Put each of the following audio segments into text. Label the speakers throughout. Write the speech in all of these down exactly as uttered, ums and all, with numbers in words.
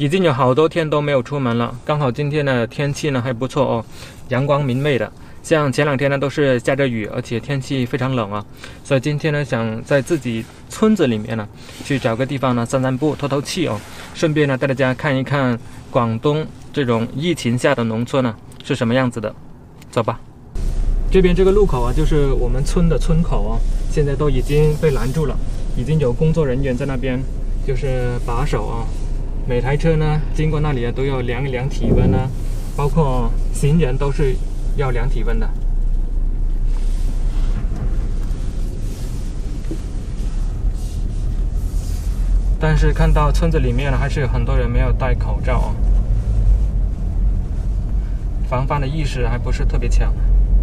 Speaker 1: 已经有好多天都没有出门了，刚好今天的天气呢还不错哦，阳光明媚的。像前两天呢都是下着雨，而且天气非常冷啊，所以今天呢想在自己村子里面呢去找个地方呢散散步、透透气哦，顺便呢带大家看一看广东这种疫情下的农村呢是什么样子的。走吧。这边这个路口啊就是我们村的村口哦，现在都已经被拦住了，已经有工作人员在那边就是把守啊。每台车呢经过那里啊都要量一量体温啊，包括行人都是要量体温的。但是看到村子里面还是有很多人没有戴口罩啊，防范的意识还不是特别强。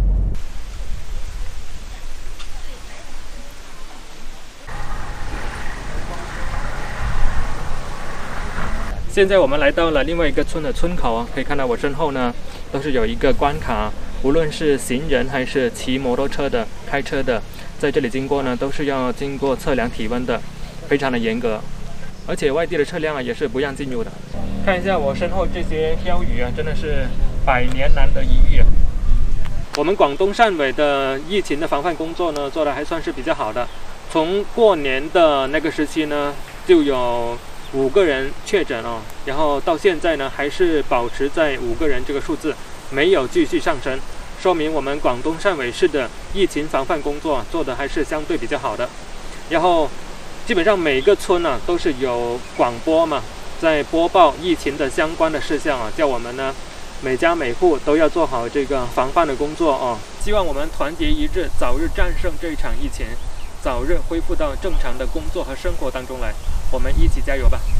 Speaker 1: 现在我们来到了另外一个村的村口啊，可以看到我身后呢都是有一个关卡，无论是行人还是骑摩托车的、开车的，在这里经过呢都是要经过测量体温的，非常的严格。而且外地的车辆啊也是不让进入的。看一下我身后这些标语啊，真的是百年难得一遇啊。我们广东汕尾的疫情的防范工作呢做的还算是比较好的，从过年的那个时期呢就有五个人确诊哦，然后到现在呢还是保持在五个人这个数字，没有继续上升，说明我们广东汕尾市的疫情防范工作做的还是相对比较好的。然后基本上每个村呢、啊、都是有广播嘛，在播报疫情的相关的事项啊，叫我们呢每家每户都要做好这个防范的工作哦。希望我们团结一致，早日战胜这一场疫情，早日恢复到正常的工作和生活当中来，我们一起加油吧。